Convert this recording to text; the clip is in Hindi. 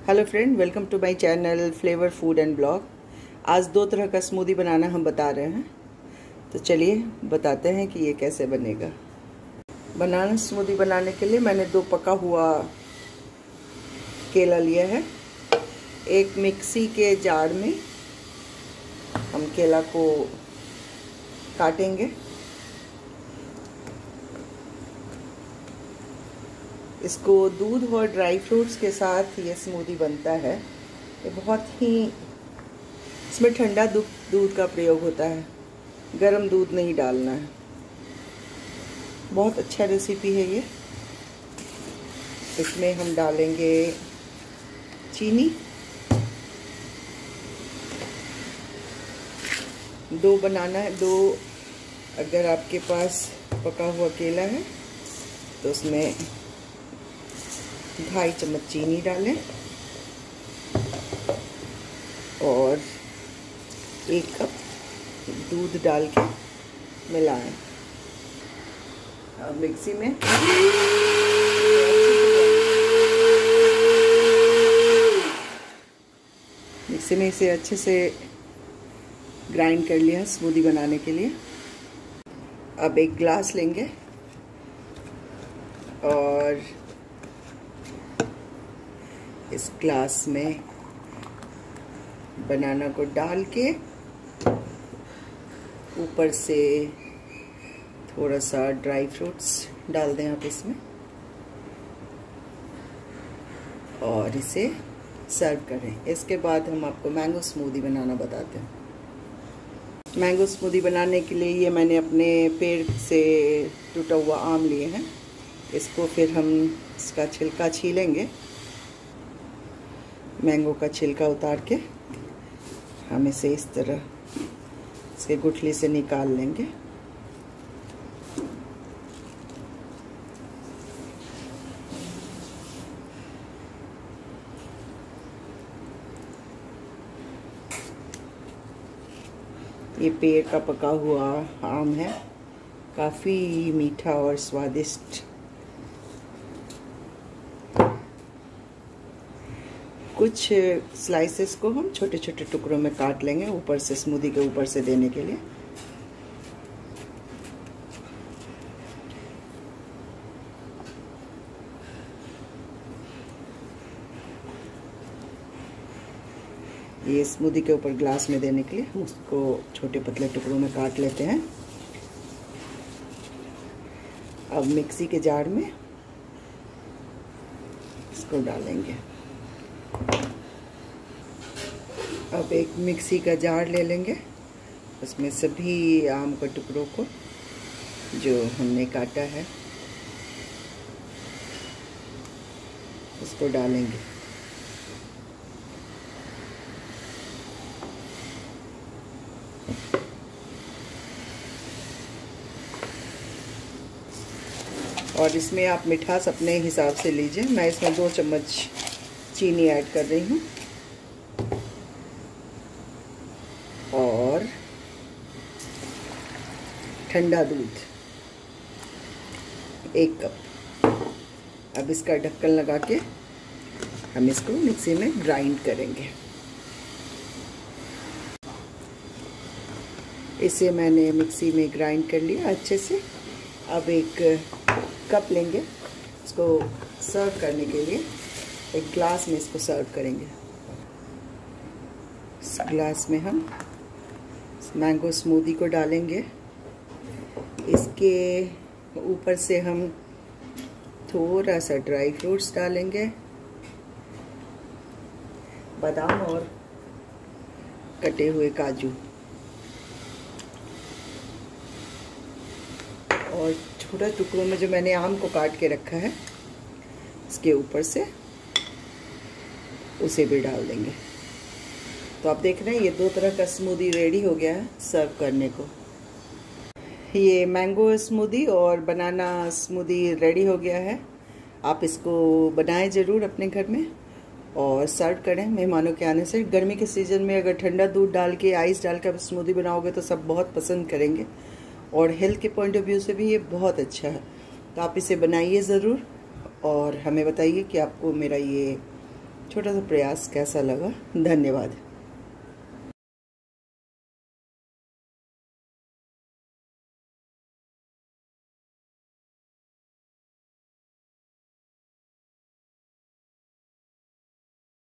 Hello friend, welcome to my channel flavour food and blog. आज दो तरह का स्मूदी बनाना हम बता रहे हैं, तो चलिए बताते हैं कि ये कैसे बनेगा। बनाना स्मूदी बनाने के लिए मैंने दो पका हुआ केला लिया है। एक मिक्सी के जार में हम केला को काटेंगे। इसको दूध और ड्राई फ्रूट्स के साथ ये स्मूदी बनता है। ये बहुत ही, इसमें ठंडा दूध का प्रयोग होता है, गरम दूध नहीं डालना है। बहुत अच्छा रेसिपी है ये। इसमें हम डालेंगे चीनी, 2 बनाना है, 2 अगर आपके पास पका हुआ केला है तो उसमें 2.5 चम्मच चीनी डालें और 1 कप दूध डाल के मिलाएं। अब मिक्सी में इसे अच्छे से ग्राइंड कर लिया स्मूदी बनाने के लिए। अब एक ग्लास लेंगे और इस ग्लास में बनाना को डाल के ऊपर से थोड़ा सा ड्राई फ्रूट्स डाल दें आप इसमें और इसे सर्व करें। इसके बाद हम आपको मैंगो स्मूदी बनाना बताते हैं। मैंगो स्मूदी बनाने के लिए ये मैंने अपने पेड़ से टूटा हुआ आम लिए हैं। इसको फिर हम इसका छिलका छीलेंगे। मैंगो का छिलका उतार के हम इसे इस तरह इसके गुठली से निकाल लेंगे। ये पेड़ का पका हुआ आम है, काफ़ी मीठा और स्वादिष्ट। कुछ स्लाइसेस को हम छोटे छोटे टुकड़ों में काट लेंगे ऊपर से, स्मूदी के ऊपर से देने के लिए। ये स्मूदी के ऊपर ग्लास में देने के लिए हम उसको छोटे पतले टुकड़ों में काट लेते हैं। अब मिक्सी के जार में इसको डालेंगे। अब एक मिक्सी का जार ले लेंगे, उसमें सभी आम के टुकड़ों को जो हमने काटा है उसको डालेंगे। और इसमें आप मिठास अपने हिसाब से लीजिए। मैं इसमें 2 चम्मच चीनी ऐड कर रही हूँ और ठंडा दूध 1 कप। अब इसका ढक्कन लगा के हम इसको मिक्सी में ग्राइंड करेंगे। इसे मैंने मिक्सी में ग्राइंड कर लिया अच्छे से। अब एक कप लेंगे, इसको सर्व करने के लिए एक ग्लास में इसको सर्व करेंगे। इस ग्लास में हम मैंगो स्मूदी को डालेंगे। इसके ऊपर से हम थोड़ा सा ड्राई फ्रूट्स डालेंगे, बादाम और कटे हुए काजू, और छोटे टुकड़ों में जो मैंने आम को काट के रखा है इसके ऊपर से उसे भी डाल देंगे। तो आप देख रहे हैं ये 2 तरह का स्मूदी रेडी हो गया है सर्व करने को। ये मैंगो स्मूदी और बनाना स्मूदी रेडी हो गया है। आप इसको बनाएं ज़रूर अपने घर में और सर्व करें मेहमानों के आने से। गर्मी के सीज़न में अगर ठंडा दूध डाल के, आइस डाल के स्मूदी बनाओगे तो सब बहुत पसंद करेंगे और हेल्थ के पॉइंट ऑफ व्यू से भी ये बहुत अच्छा है। तो आप इसे बनाइए ज़रूर और हमें बताइए कि आपको मेरा ये छोटा सा प्रयास कैसा लगा। धन्यवाद।